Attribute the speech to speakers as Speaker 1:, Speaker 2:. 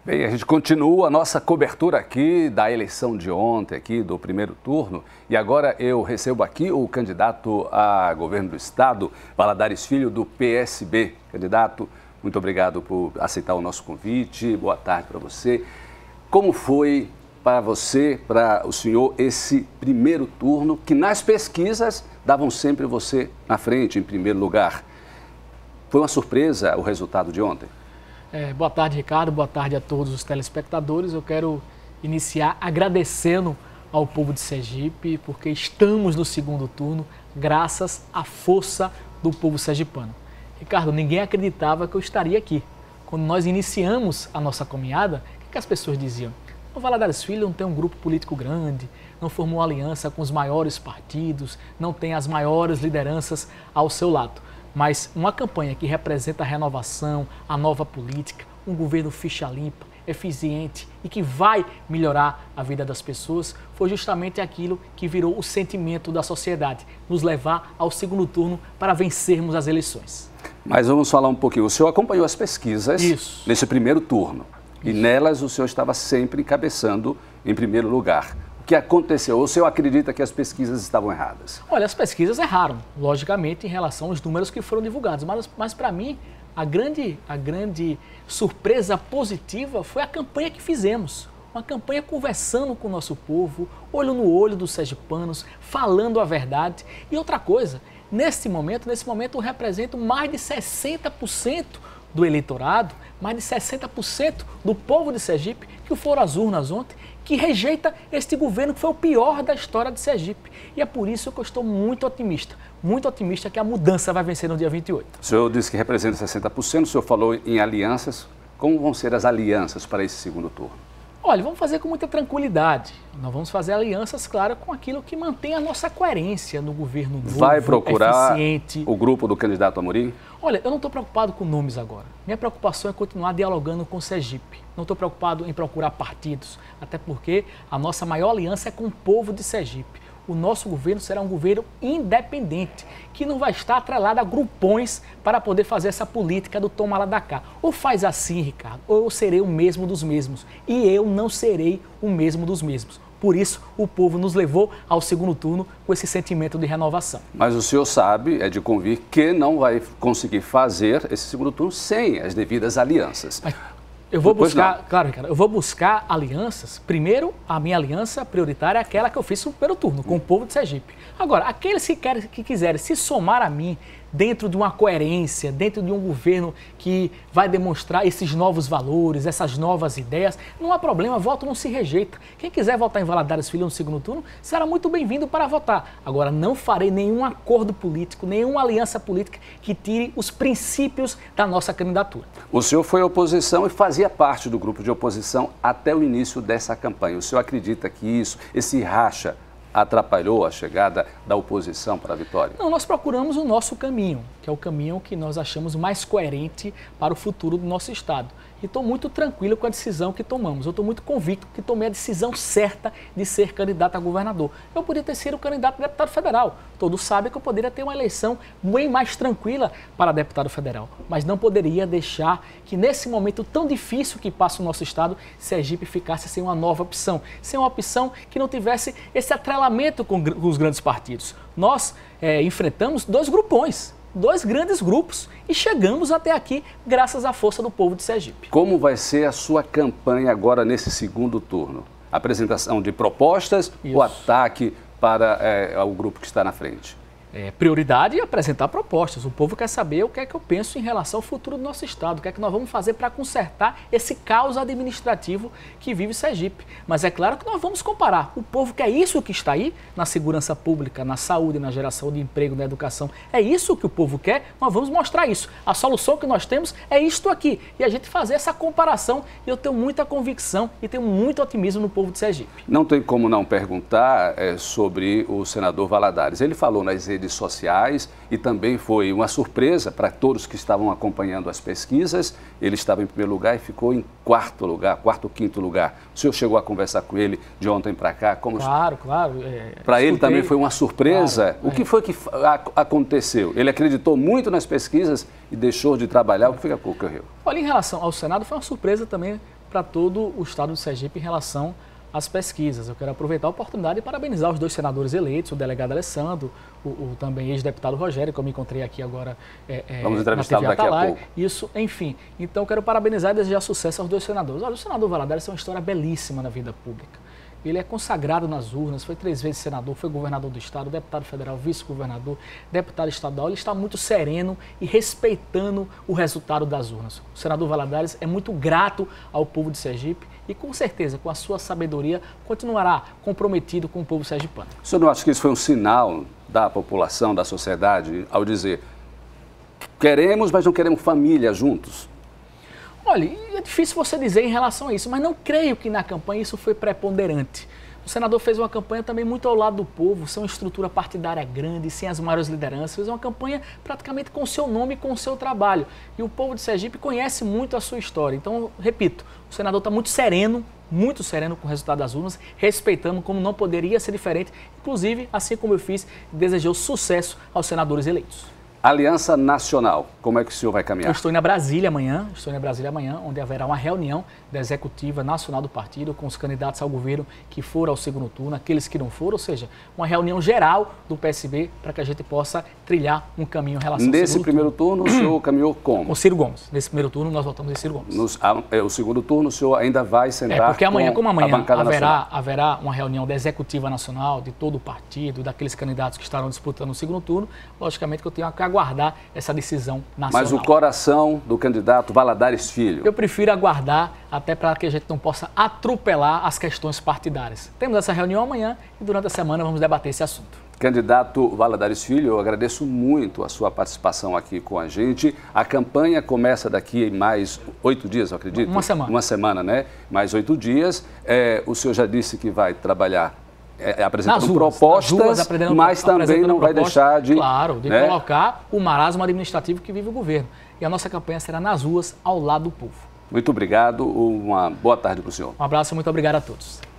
Speaker 1: Bem, a gente continua a nossa cobertura aqui da eleição de ontem, aqui do primeiro turno. E agora eu recebo aqui o candidato a governo do estado, Valadares Filho, do PSB. Candidato, muito obrigado por aceitar o nosso convite. Boa tarde para você. Como foi para você, para o senhor, esse primeiro turno, que nas pesquisas davam sempre você na frente, em primeiro lugar? Foi uma surpresa o resultado de ontem?
Speaker 2: Boa tarde, Ricardo. Boa tarde a todos os telespectadores. Eu quero iniciar agradecendo ao povo de Sergipe, porque estamos no segundo turno, graças à força do povo sergipano. Ricardo, ninguém acreditava que eu estaria aqui. Quando nós iniciamos a nossa caminhada, o que as pessoas diziam? O Valadares Filho não tem um grupo político grande, não formou aliança com os maiores partidos, não tem as maiores lideranças ao seu lado. Mas uma campanha que representa a renovação, a nova política, um governo ficha limpa, eficiente e que vai melhorar a vida das pessoas, foi justamente aquilo que virou o sentimento da sociedade, nos levar ao segundo turno para vencermos as eleições.
Speaker 1: Mas vamos falar um pouquinho. O senhor acompanhou as pesquisas nesse primeiro turno e nelas o senhor estava sempre encabeçando em primeiro lugar. O que aconteceu? Ou o senhor acredita que as pesquisas estavam erradas?
Speaker 2: Olha, as pesquisas erraram, logicamente, em relação aos números que foram divulgados. Mas para mim, a grande surpresa positiva foi a campanha que fizemos. Uma campanha conversando com o nosso povo, olho no olho dos sergipanos, falando a verdade. E outra coisa, nesse momento eu represento mais de 60% do eleitorado, mais de 60% do povo de Sergipe, que foram às urnas ontem, que rejeita este governo que foi o pior da história de Sergipe. E é por isso que eu estou muito otimista que a mudança vai vencer no dia 28.
Speaker 1: O senhor disse que representa 60%, o senhor falou em alianças. Como vão ser as alianças para esse segundo turno?
Speaker 2: Olha, vamos fazer com muita tranquilidade. Nós vamos fazer alianças, claro, com aquilo que mantém a nossa coerência no governo novo,
Speaker 1: vai procurar
Speaker 2: eficiente.
Speaker 1: O grupo do candidato Amorim?
Speaker 2: Olha, eu não estou preocupado com nomes agora. Minha preocupação é continuar dialogando com Sergipe. Não estou preocupado em procurar partidos, até porque a nossa maior aliança é com o povo de Sergipe. O nosso governo será um governo independente, que não vai estar atrelado a grupões para poder fazer essa política do toma lá da cá. Ou faz assim, Ricardo, ou eu serei o mesmo dos mesmos. E eu não serei o mesmo dos mesmos. Por isso, o povo nos levou ao segundo turno com esse sentimento de renovação.
Speaker 1: Mas o senhor sabe, é de convir, que não vai conseguir fazer esse segundo turno sem as devidas alianças.
Speaker 2: Eu vou buscar, claro, Ricardo, eu vou buscar alianças. Primeiro, a minha aliança prioritária é aquela que eu fiz no primeiro turno, com o povo de Sergipe. Agora, aqueles que quiserem se somar a mim dentro de uma coerência, dentro de um governo que vai demonstrar esses novos valores, essas novas ideias, não há problema, voto não se rejeita. Quem quiser votar em Valadares Filho no segundo turno, será muito bem-vindo para votar. Agora, não farei nenhum acordo político, nenhuma aliança política que tire os princípios da nossa candidatura.
Speaker 1: O senhor foi oposição e fazia parte do grupo de oposição até o início dessa campanha. O senhor acredita que esse racha, atrapalhou a chegada da oposição para a vitória?
Speaker 2: Não, nós procuramos o nosso caminho, que é o caminho que nós achamos mais coerente para o futuro do nosso estado. E estou muito tranquilo com a decisão que tomamos. Eu estou muito convicto que tomei a decisão certa de ser candidato a governador. Eu poderia ter sido candidato a deputado federal. Todos sabem que eu poderia ter uma eleição bem mais tranquila para deputado federal. Mas não poderia deixar que nesse momento tão difícil que passa o nosso estado, Sergipe ficasse sem uma nova opção. Sem uma opção que não tivesse esse atrelamento com os grandes partidos. Nós enfrentamos dois grupões. Dois grandes grupos e chegamos até aqui graças à força do povo de Sergipe.
Speaker 1: Como vai ser a sua campanha agora nesse segundo turno? Apresentação de propostas ou ataque para o grupo que está na frente?
Speaker 2: Prioridade é apresentar propostas. O povo quer saber o que é que eu penso em relação ao futuro do nosso estado, o que é que nós vamos fazer para consertar esse caos administrativo que vive Sergipe. Mas é claro que nós vamos comparar. O povo quer isso que está aí na segurança pública, na saúde, na geração de emprego, na educação. É isso que o povo quer, nós vamos mostrar isso. A solução que nós temos é isto aqui. E a gente fazer essa comparação, e eu tenho muita convicção e tenho muito otimismo no povo de Sergipe.
Speaker 1: Não tem como não perguntar sobre o senador Valadares. Ele falou nas redes redes sociais e também foi uma surpresa para todos que estavam acompanhando as pesquisas. Ele estava em primeiro lugar e ficou em quarto ou quinto lugar. O senhor chegou a conversar com ele de ontem para cá?
Speaker 2: Claro.
Speaker 1: Para ele também foi uma surpresa.
Speaker 2: Claro,
Speaker 1: o que foi que aconteceu? Ele acreditou muito nas pesquisas e deixou de trabalhar. O que foi que ocorreu?
Speaker 2: Olha, em relação ao Senado, foi uma surpresa também para todo o estado de Sergipe em relação às pesquisas. Eu quero aproveitar a oportunidade e parabenizar os dois senadores eleitos, o delegado Alessandro, o também ex-deputado Rogério, que eu me encontrei aqui agora
Speaker 1: Vamos entrevistá-lo daqui a pouco.
Speaker 2: Isso, enfim. Então, eu quero parabenizar e desejar sucesso aos dois senadores. Olha, o senador Valadares é uma história belíssima na vida pública. Ele é consagrado nas urnas, foi 3 vezes senador, foi governador do estado, deputado federal, vice-governador, deputado estadual. Ele está muito sereno e respeitando o resultado das urnas. O senador Valadares é muito grato ao povo de Sergipe e, com certeza, com a sua sabedoria, continuará comprometido com o povo sergipano.
Speaker 1: O senhor não acha que isso foi um sinal da população, da sociedade, ao dizer queremos, mas não queremos família juntos?
Speaker 2: Olha, é difícil você dizer em relação a isso, mas não creio que na campanha isso foi preponderante. O senador fez uma campanha também muito ao lado do povo, sem uma estrutura partidária grande, sem as maiores lideranças, fez uma campanha praticamente com o seu nome e com o seu trabalho. E o povo de Sergipe conhece muito a sua história. Então, repito, o senador está muito sereno com o resultado das urnas, respeitando como não poderia ser diferente, inclusive, assim como eu fiz, desejou sucesso aos senadores eleitos.
Speaker 1: Aliança Nacional, como é que o senhor vai caminhar?
Speaker 2: Eu estou em Brasília amanhã, onde haverá uma reunião da Executiva Nacional do Partido com os candidatos ao governo que foram ao segundo turno, aqueles que não foram, ou seja, uma reunião geral do PSB para que a gente possa trilhar um caminho em relação ao
Speaker 1: Nesse primeiro turno, o senhor caminhou como?
Speaker 2: Com Ciro Gomes. Nesse primeiro turno, nós votamos em Ciro Gomes.
Speaker 1: O segundo turno, o senhor ainda vai sentar
Speaker 2: porque amanhã, como amanhã
Speaker 1: haverá
Speaker 2: uma reunião da Executiva Nacional, de todo o partido, daqueles candidatos que estarão disputando o segundo turno, logicamente que eu tenho que aguardar essa decisão nacional.
Speaker 1: Mas o coração do candidato Valadares Filho?
Speaker 2: Eu prefiro aguardar até para que a gente não possa atropelar as questões partidárias. Temos essa reunião amanhã e durante a semana vamos debater esse assunto.
Speaker 1: Candidato Valadares Filho, eu agradeço muito a sua participação aqui com a gente. A campanha começa daqui em mais 8 dias, eu acredito?
Speaker 2: Uma semana.
Speaker 1: Uma semana, né? Mais 8 dias. O senhor já disse que vai trabalhar apresentando propostas, mas também não vai deixar de...
Speaker 2: Claro, de colocar o marasmo administrativo que vive o governo. E a nossa campanha será nas ruas, ao lado do povo.
Speaker 1: Muito obrigado, uma boa tarde para o senhor.
Speaker 2: Um abraço e muito obrigado a todos.